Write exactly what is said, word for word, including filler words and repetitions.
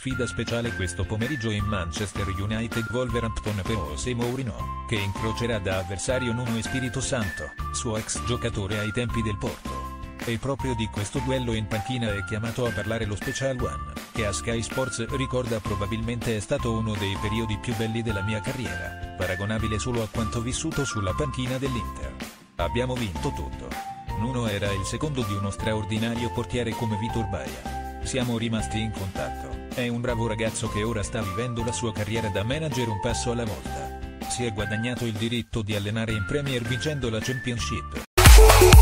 sfida speciale questo pomeriggio in Manchester United Wolverhampton per José Mourinho, che incrocerà da avversario Nuno Espirito Santo, suo ex giocatore ai tempi del Porto. E proprio di questo duello in panchina è chiamato a parlare lo Special One, che a Sky Sports ricorda probabilmente è stato uno dei periodi più belli della mia carriera, paragonabile solo a quanto vissuto sulla panchina dell'Inter. Abbiamo vinto tutto. Nuno era il secondo di uno straordinario portiere come Vitor Baia. Siamo rimasti in contatto, è un bravo ragazzo che ora sta vivendo la sua carriera da manager un passo alla volta. Si è guadagnato il diritto di allenare in Premier vincendo la Championship.